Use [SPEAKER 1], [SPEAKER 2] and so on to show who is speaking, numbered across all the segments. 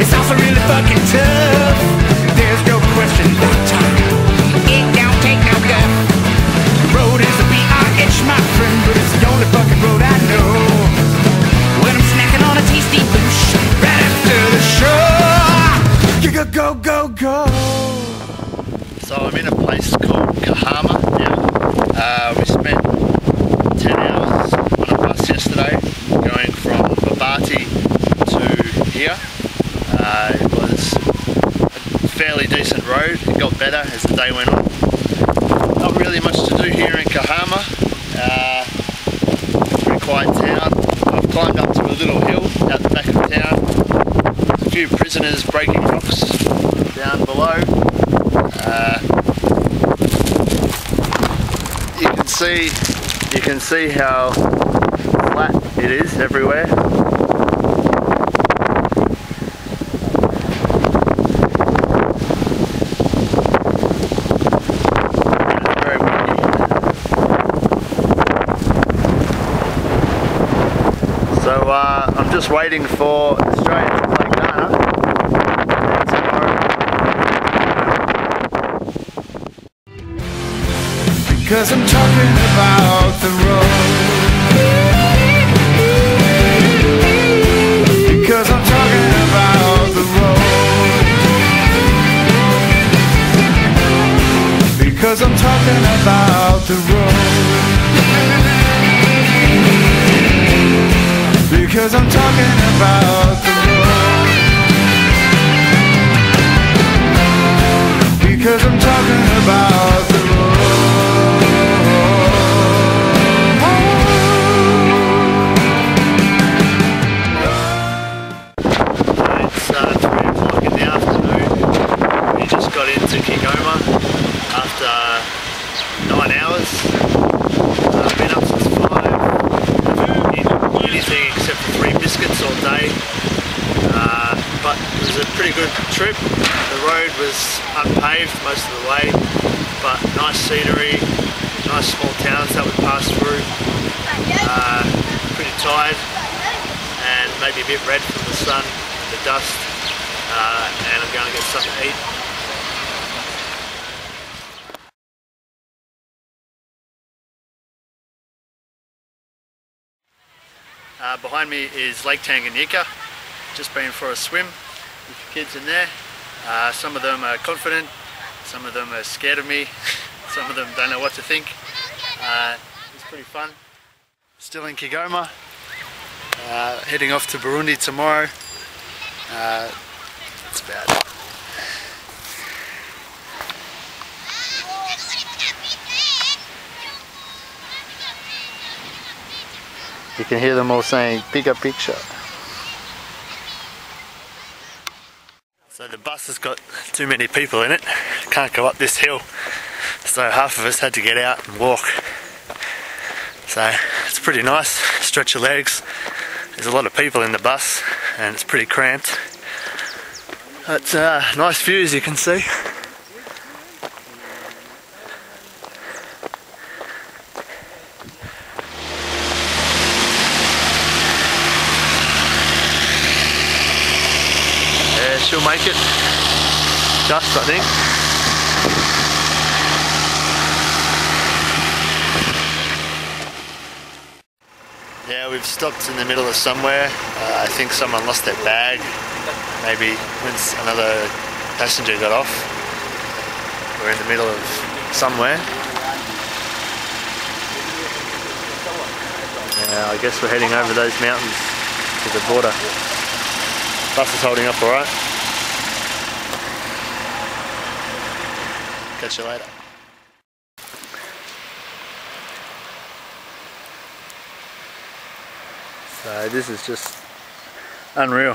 [SPEAKER 1] It's also really fucking tough. There's no question about time. It don't take no guff. Road is a B-I-H, my friend, but it's the only fucking road I know. When I'm snacking on a tasty boosh right after the show. Go, go, go, go.
[SPEAKER 2] So I'm in a place called Kahama now. We spent 10 hours on a bus yesterday going from Babati to here. It was a fairly decent road. It got better as the day went on. Not really much to do here in Kahama. Pretty quiet town. I've climbed up to a little hill out the back of town. There's a few prisoners breaking rocks down below. You can see how flat it is everywhere. It's very windy. So I'm just waiting for Australia to play Ghana.
[SPEAKER 1] Because I'm talking about the road. Because I'm talking about the road. Because I'm talking about the road. Because I'm talking about the road. Because I'm talking about the road.
[SPEAKER 2] Kigmoa after 9 hours. I've been up since 5, eaten anything except for 3 biscuits all day, but it was a pretty good trip. The road was unpaved most of the way, but nice scenery, nice small towns that we passed through. Pretty tired and maybe a bit red from the sun and the dust, and I'm going to get something to eat. Behind me is Lake Tanganyika. Just been for a swim with the kids in there. Some of them are confident, some of them are scared of me, some of them don't know what to think. It's pretty fun. Still in Kigmoa, heading off to Burundi tomorrow. That's about it. You can hear them all saying, bigger picture. So the bus has got too many people in it, can't go up this hill. So half of us had to get out and walk. So it's pretty nice, stretch your legs. There's a lot of people in the bus and it's pretty cramped. But nice views you can see. She'll make it, just I think. Yeah, we've stopped in the middle of somewhere. I think someone lost their bag, maybe when another passenger got off. We're in the middle of somewhere. I guess we're heading over those mountains to the border. Bus is holding up alright. Catch you later. So this is just unreal.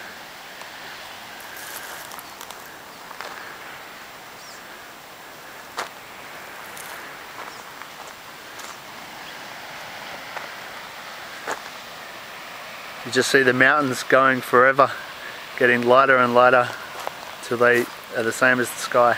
[SPEAKER 2] You just see the mountains going forever, getting lighter and lighter till they are the same as the sky.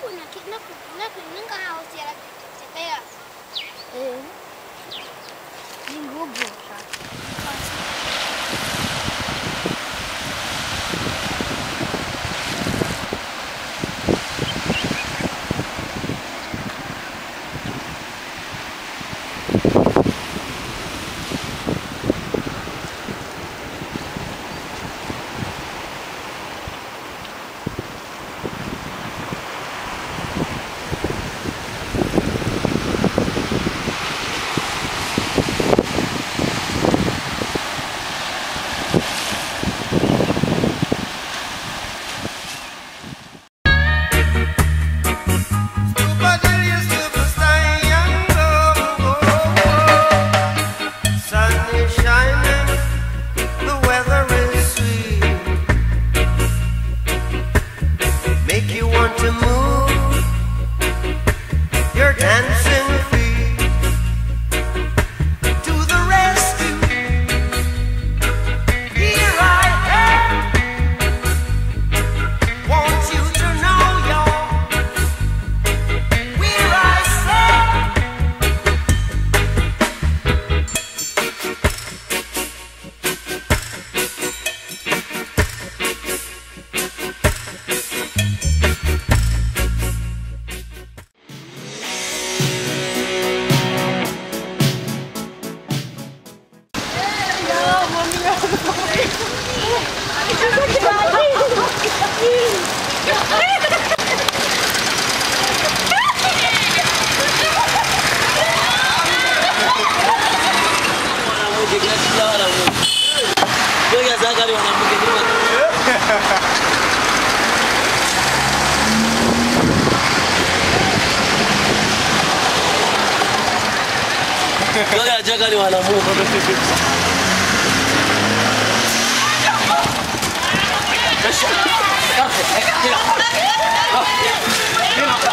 [SPEAKER 1] Let's go.